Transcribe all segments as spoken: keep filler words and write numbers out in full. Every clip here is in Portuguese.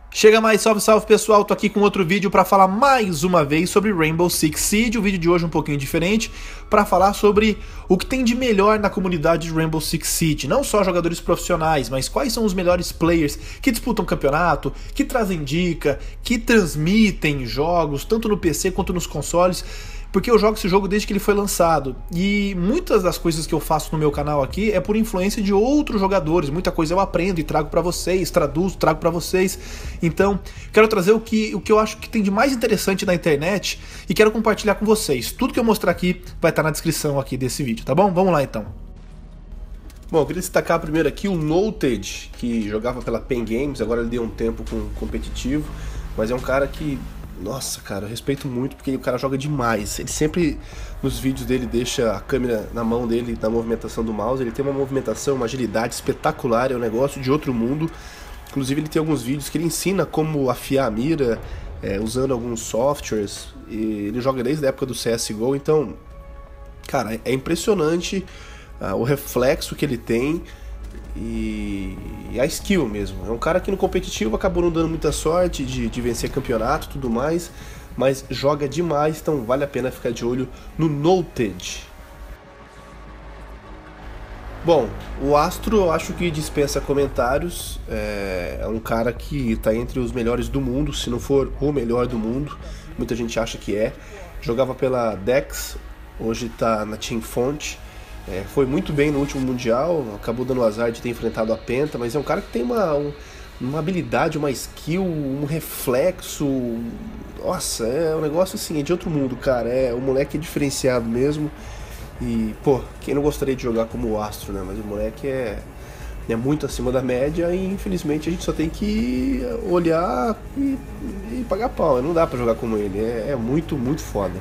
Chega mais, salve, salve pessoal, tô aqui com outro vídeo para falar mais uma vez sobre Rainbow Six Siege. O vídeo de hoje é um pouquinho diferente, para falar sobre o que tem de melhor na comunidade de Rainbow Six Siege. Não só jogadores profissionais, mas quais são os melhores players que disputam campeonato, que trazem dica, que transmitem jogos, tanto no P C quanto nos consoles. Porque eu jogo esse jogo desde que ele foi lançado, e muitas das coisas que eu faço no meu canal aqui é por influência de outros jogadores. Muita coisa eu aprendo e trago pra vocês, traduzo, trago pra vocês. Então, quero trazer o que, o que eu acho que tem de mais interessante na internet e quero compartilhar com vocês. Tudo que eu mostrar aqui vai estar na descrição aqui desse vídeo, tá bom? Vamos lá então. Bom, eu queria destacar primeiro aqui o Noted, que jogava pela Pen Games, agora ele deu um tempo com competitivo, mas é um cara que... Nossa, cara, eu respeito muito porque o cara joga demais. Ele sempre, nos vídeos dele, deixa a câmera na mão dele, na movimentação do mouse. Ele tem uma movimentação, uma agilidade espetacular, é um negócio de outro mundo. Inclusive ele tem alguns vídeos que ele ensina como afiar a mira, é, usando alguns softwares. E ele joga desde a época do C S G O, então, cara, é impressionante uh, o reflexo que ele tem. E a skill mesmo. É um cara que no competitivo acabou não dando muita sorte de, de vencer campeonato e tudo mais, mas joga demais, então vale a pena ficar de olho no Noted. Bom, o Astro eu acho que dispensa comentários. É, é um cara que está entre os melhores do mundo, se não for o melhor do mundo. Muita gente acha que é. Jogava pela Dex, hoje está na Team Fonte. É, foi muito bem no último Mundial, acabou dando o azar de ter enfrentado a Penta, mas é um cara que tem uma, um, uma habilidade, uma skill, um reflexo. Nossa, é um negócio assim, é de outro mundo, cara. É, o moleque é diferenciado mesmo. E, pô, quem não gostaria de jogar como o Astro, né? Mas o moleque é, é muito acima da média e infelizmente a gente só tem que olhar e, e pagar pau. Não dá pra jogar como ele, é, é muito, muito foda.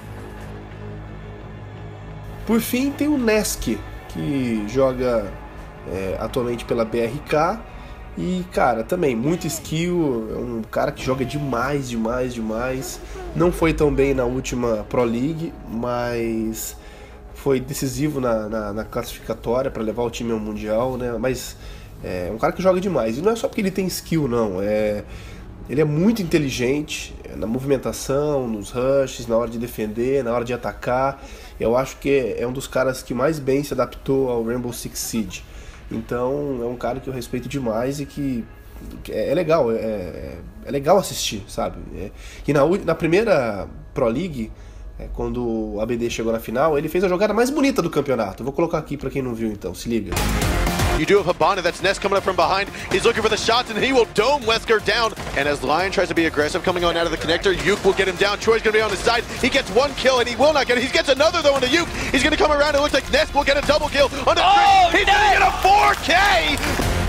Por fim, tem o Nesk, que joga é, atualmente pela B R K. E, cara, também, muito skill, é um cara que joga demais, demais, demais. Não foi tão bem na última Pro League, mas foi decisivo na, na, na classificatória para levar o time ao Mundial, né? Mas é um cara que joga demais. E não é só porque ele tem skill, não. É, ele é muito inteligente na movimentação, nos rushes, na hora de defender, na hora de atacar. Eu acho que é um dos caras que mais bem se adaptou ao Rainbow Six Siege. Então é um cara que eu respeito demais e que é, é legal, é, é legal assistir, sabe? É, e na, na primeira Pro League, é, quando o A B D chegou na final, ele fez a jogada mais bonita do campeonato. Eu vou colocar aqui pra quem não viu então, se liga. You do have Hibana, that's Ness coming up from behind. He's looking for the shots and he will dome Wesker down. And as Lion tries to be aggressive coming on out of the connector, Yuke will get him down. Troy's going to be on his side. He gets one kill and he will not get it. He gets another though into Yuke. He's going to come around. It looks like Ness will get a double kill on the oh, He's no. going to get a four K!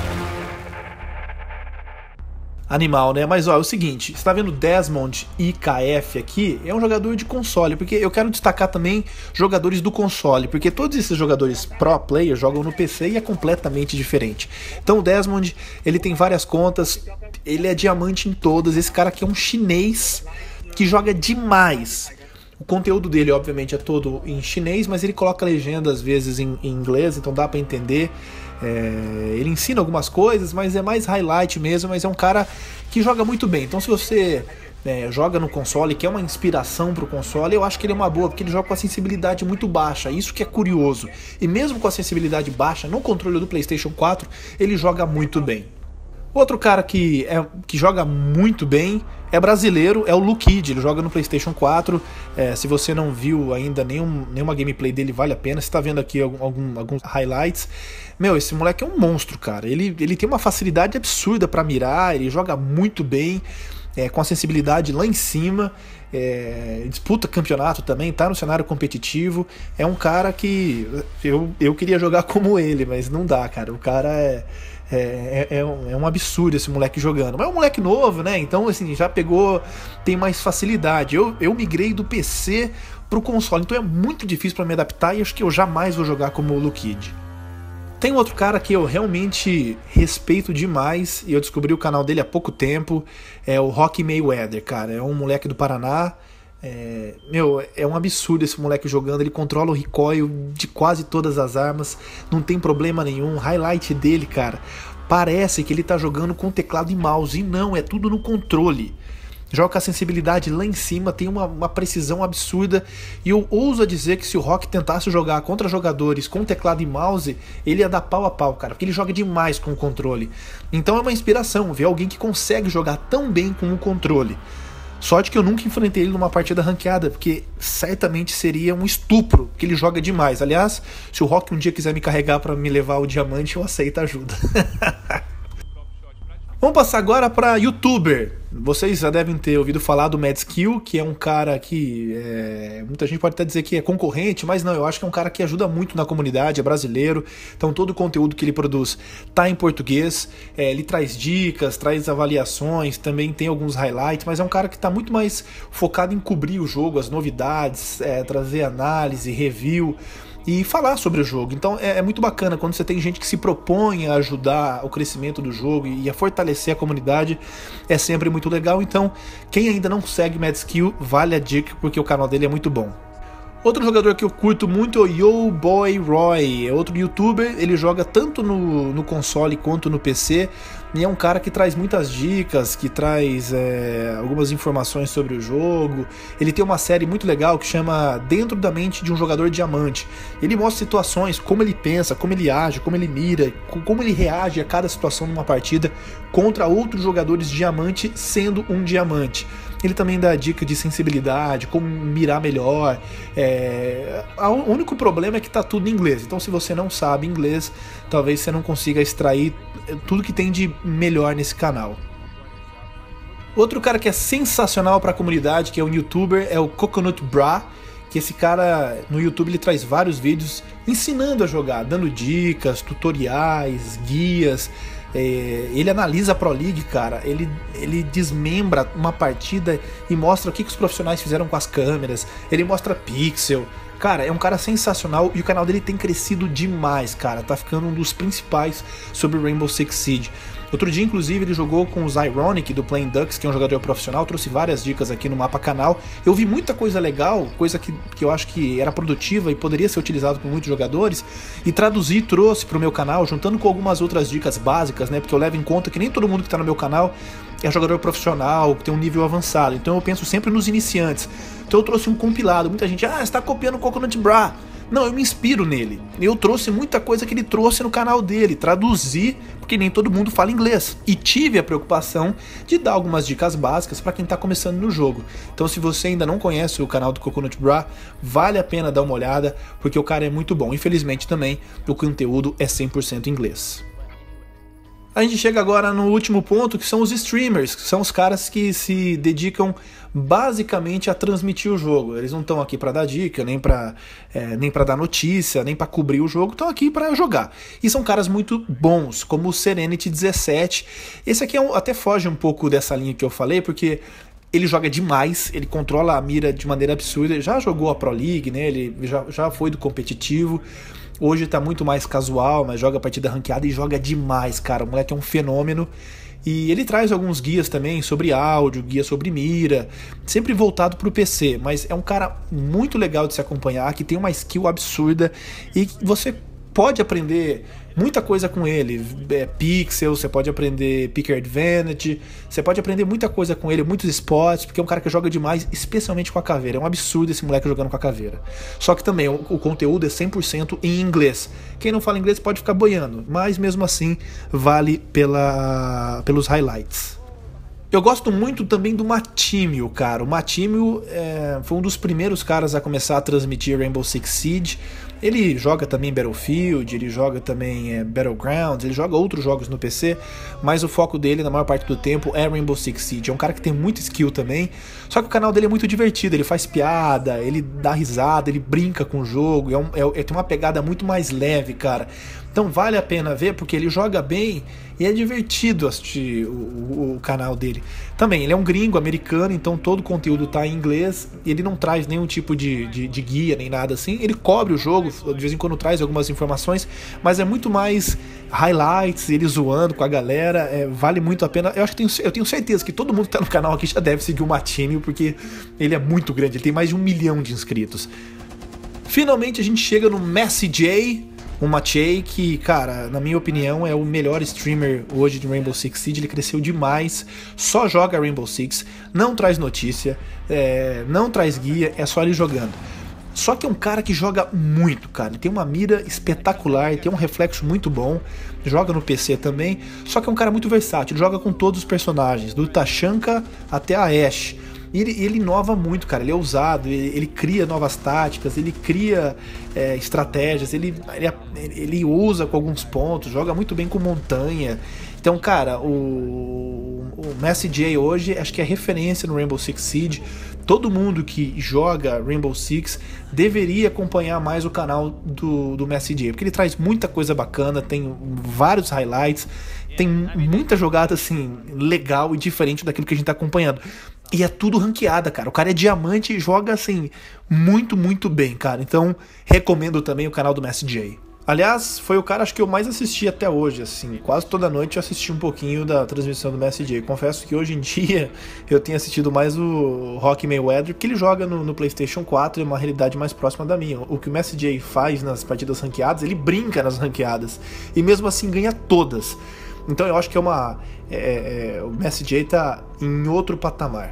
Animal, né? Mas ó, é o seguinte, você tá vendo Desmond I K F aqui, é um jogador de console, porque eu quero destacar também jogadores do console, porque todos esses jogadores pro player jogam no P C e é completamente diferente. Então o Desmond, ele tem várias contas, ele é diamante em todas, esse cara aqui é um chinês que joga demais. O conteúdo dele, obviamente, é todo em chinês, mas ele coloca legenda às vezes em, em inglês, então dá pra entender. É, ele ensina algumas coisas, mas é mais highlight mesmo, mas é um cara que joga muito bem. Então se você é, joga no console, quer uma inspiração pro console, eu acho que ele é uma boa, porque ele joga com a sensibilidade muito baixa, isso que é curioso. E mesmo com a sensibilidade baixa, no controle do PlayStation quatro, ele joga muito bem. Outro cara que, é, que joga muito bem é brasileiro, é o Lukid, ele joga no PlayStation quatro. É, se você não viu ainda nenhum, nenhuma gameplay dele, vale a pena. Você está vendo aqui algum, algum, alguns highlights. Meu, esse moleque é um monstro, cara. Ele, ele tem uma facilidade absurda para mirar, ele joga muito bem, é, com a sensibilidade lá em cima. É, disputa campeonato também, tá no cenário competitivo. É um cara que eu, eu queria jogar como ele, mas não dá, cara. O cara é... É, é, é, um, é um absurdo esse moleque jogando. Mas é um moleque novo, né? Então, assim, já pegou, tem mais facilidade. Eu, eu migrei do P C pro console, então é muito difícil pra me adaptar e acho que eu jamais vou jogar como o Lukid. Tem um outro cara que eu realmente respeito demais e eu descobri o canal dele há pouco tempo, é o Rocky Mayweather, cara. É um moleque do Paraná, É, meu, é um absurdo esse moleque jogando. Ele controla o recoil de quase todas as armas, não tem problema nenhum. O highlight dele, cara, parece que ele tá jogando com teclado e mouse, e não, é tudo no controle. Joga com a sensibilidade lá em cima, tem uma, uma precisão absurda, e eu ouso a dizer que se o Rock tentasse jogar contra jogadores com teclado e mouse, ele ia dar pau a pau, cara, porque ele joga demais com o controle. Então é uma inspiração ver alguém que consegue jogar tão bem com o controle. Sorte que eu nunca enfrentei ele numa partida ranqueada, porque certamente seria um estupro, porque ele joga demais. Aliás, se o Rock um dia quiser me carregar para me levar ao diamante, eu aceito a ajuda. Vamos passar agora para YouTuber. Vocês já devem ter ouvido falar do Madskill, que é um cara que é, muita gente pode até dizer que é concorrente, mas não, eu acho que é um cara que ajuda muito na comunidade, é brasileiro, então todo o conteúdo que ele produz tá em português, é, ele traz dicas, traz avaliações, também tem alguns highlights, mas é um cara que está muito mais focado em cobrir o jogo, as novidades, é, trazer análise, review e falar sobre o jogo. Então é, é muito bacana quando você tem gente que se propõe a ajudar o crescimento do jogo e a fortalecer a comunidade, é sempre muito legal. Então quem ainda não segue Madskill, vale a dica, porque o canal dele é muito bom. Outro jogador que eu curto muito é o Yo Boy Roy, é outro youtuber, ele joga tanto no, no console quanto no P C, e é um cara que traz muitas dicas, que traz é, algumas informações sobre o jogo. Ele tem uma série muito legal que chama Dentro da Mente de um Jogador Diamante. Ele mostra situações, como ele pensa, como ele age, como ele mira, como ele reage a cada situação numa partida contra outros jogadores diamante sendo um diamante. Ele também dá dica de sensibilidade, como mirar melhor. É... O único problema é que tá tudo em inglês. Então se você não sabe inglês, talvez você não consiga extrair tudo que tem de melhor nesse canal. Outro cara que é sensacional para a comunidade, que é um youtuber, é o Coconut Bra. Que esse cara no YouTube ele traz vários vídeos ensinando a jogar, dando dicas, tutoriais, guias. É, ele analisa a Pro League, cara, ele, ele desmembra uma partida e mostra o que, que os profissionais fizeram com as câmeras, ele mostra pixel. Cara, é um cara sensacional e o canal dele tem crescido demais, cara, tá ficando um dos principais sobre Rainbow Six Siege. Outro dia, inclusive, ele jogou com os Ironic do Playing Ducks, que é um jogador profissional, trouxe várias dicas aqui no Mapa Canal. Eu vi muita coisa legal, coisa que, que eu acho que era produtiva e poderia ser utilizado por muitos jogadores, e traduzi e trouxe pro meu canal, juntando com algumas outras dicas básicas, né? Porque eu levo em conta que nem todo mundo que tá no meu canal é jogador profissional, que tem um nível avançado, então eu penso sempre nos iniciantes. Então eu trouxe um compilado, muita gente, ah, você tá copiando o Coconut Bra. Não, eu me inspiro nele. Eu trouxe muita coisa que ele trouxe no canal dele, traduzi, porque nem todo mundo fala inglês. E tive a preocupação de dar algumas dicas básicas para quem está começando no jogo. Então se você ainda não conhece o canal do Coconut Bra, vale a pena dar uma olhada, porque o cara é muito bom. Infelizmente também, o conteúdo é cem por cento em inglês. A gente chega agora no último ponto, que são os streamers, que são os caras que se dedicam basicamente a transmitir o jogo. Eles não estão aqui para dar dica, nem para é, nem para dar notícia, nem para cobrir o jogo, estão aqui para jogar. E são caras muito bons, como o Serenity dezessete. Esse aqui é um, até foge um pouco dessa linha que eu falei, porque ele joga demais, ele controla a mira de maneira absurda. Ele já jogou a Pro League, né? Ele já, já foi do competitivo. Hoje tá muito mais casual, mas joga partida ranqueada e joga demais, cara. O moleque é um fenômeno. E ele traz alguns guias também sobre áudio, guia sobre mira, sempre voltado pro P C. Mas é um cara muito legal de se acompanhar, que tem uma skill absurda e você pode aprender muita coisa com ele. É, pixel, você pode aprender picker advantage, você pode aprender muita coisa com ele, muitos spots, porque é um cara que joga demais, especialmente com a caveira. É um absurdo esse moleque jogando com a caveira. Só que também o, o conteúdo é cem por cento em inglês. Quem não fala inglês pode ficar boiando, mas mesmo assim vale pela, pelos highlights. Eu gosto muito também do Matimio, cara. O Matimio é, foi um dos primeiros caras a começar a transmitir Rainbow Six Siege. Ele joga também Battlefield, ele joga também é, Battlegrounds, ele joga outros jogos no P C, mas o foco dele na maior parte do tempo é Rainbow Six Siege. É um cara que tem muita skill também, só que o canal dele é muito divertido, ele faz piada, ele dá risada, ele brinca com o jogo, é um, é, é, tem uma pegada muito mais leve, cara. Então vale a pena ver, porque ele joga bem e é divertido assistir o, o, o canal dele. Também, ele é um gringo americano, então todo o conteúdo tá em inglês, ele não traz nenhum tipo de, de, de guia, nem nada assim, ele cobre o jogo, de vez em quando traz algumas informações, mas é muito mais highlights, ele zoando com a galera, é, vale muito a pena. Eu acho que tenho, eu tenho certeza que todo mundo que tá no canal aqui já deve seguir o Matinho, porque ele é muito grande, ele tem mais de um milhão de inscritos. Finalmente a gente chega no Messi J, o Maciej, que, cara, na minha opinião é o melhor streamer hoje de Rainbow Six Siege. Ele cresceu demais, só joga Rainbow Six, não traz notícia, é, não traz guia, é só ele jogando. Só que é um cara que joga muito, cara, ele tem uma mira espetacular, ele tem um reflexo muito bom, joga no P C também, só que é um cara muito versátil, ele joga com todos os personagens, do Tachanka até a Ashe. E ele, ele inova muito, cara, ele é ousado, ele, ele cria novas táticas, ele cria é, estratégias, ele, ele, ele usa com alguns pontos, joga muito bem com montanha. Então, cara, o, o Messi J hoje acho que é referência no Rainbow Six Siege. Todo mundo que joga Rainbow Six deveria acompanhar mais o canal do, do Messi J, porque ele traz muita coisa bacana, tem vários highlights, tem muita jogada assim legal e diferente daquilo que a gente tá acompanhando. E é tudo ranqueada, cara. O cara é diamante e joga assim muito, muito bem, cara. Então, recomendo também o canal do Messi J. Aliás, foi o cara acho que eu mais assisti até hoje, assim, quase toda noite eu assisti um pouquinho da transmissão do Messi J. Confesso que hoje em dia eu tenho assistido mais o Rocky Mayweather, que ele joga no, no PlayStation quatro, é uma realidade mais próxima da minha. O que o Messi J faz nas partidas ranqueadas, ele brinca nas ranqueadas e mesmo assim ganha todas. Então eu acho que é uma... É, é, o Messi J tá em outro patamar.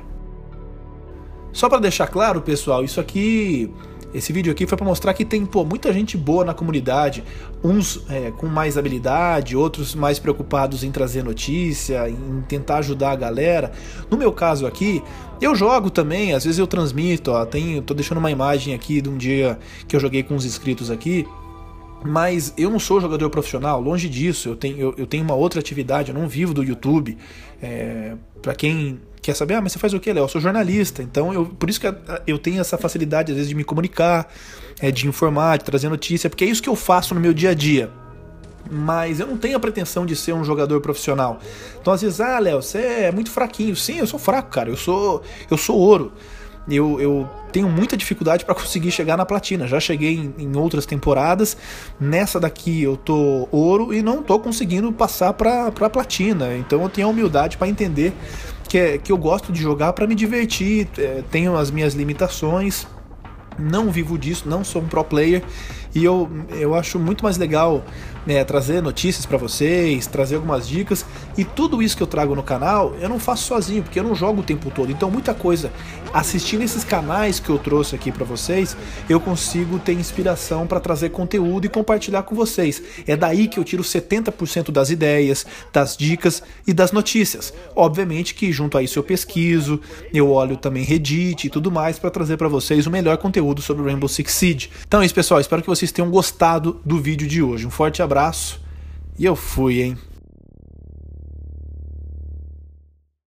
Só pra deixar claro, pessoal, isso aqui... Esse vídeo aqui foi para mostrar que tem pô, muita gente boa na comunidade, uns é, com mais habilidade, outros mais preocupados em trazer notícia, em tentar ajudar a galera. No meu caso aqui, eu jogo também, às vezes eu transmito, ó, tenho, tô deixando uma imagem aqui de um dia que eu joguei com uns inscritos aqui, mas eu não sou jogador profissional, longe disso, eu tenho, eu, eu tenho uma outra atividade, eu não vivo do YouTube. É, para quem quer saber, ah, mas você faz o que, Léo? Eu sou jornalista, então eu, por isso que eu tenho essa facilidade às vezes de me comunicar, é, de informar, de trazer notícia, porque é isso que eu faço no meu dia a dia. Mas eu não tenho a pretensão de ser um jogador profissional. Então às vezes, ah, Léo, você é muito fraquinho. Sim, eu sou fraco, cara, eu sou, eu sou ouro. Eu, eu tenho muita dificuldade para conseguir chegar na platina. Já cheguei em, em outras temporadas. Nessa daqui eu tô ouro e não tô conseguindo passar para para platina. Então eu tenho a humildade para entender que, é, que eu gosto de jogar para me divertir. É, tenho as minhas limitações. Não vivo disso, não sou um pro player. E eu, eu acho muito mais legal, né, trazer notícias para vocês, trazer algumas dicas. E tudo isso que eu trago no canal, eu não faço sozinho, porque eu não jogo o tempo todo. Então muita coisa, assistindo esses canais que eu trouxe aqui para vocês, eu consigo ter inspiração para trazer conteúdo e compartilhar com vocês. É daí que eu tiro setenta por cento das ideias, das dicas e das notícias. Obviamente que junto a isso eu pesquiso, eu olho também Reddit e tudo mais para trazer para vocês o melhor conteúdo sobre o Rainbow Six Siege. Então é isso, pessoal, espero que vocês tenham gostado do vídeo de hoje. Um forte abraço e eu fui, hein?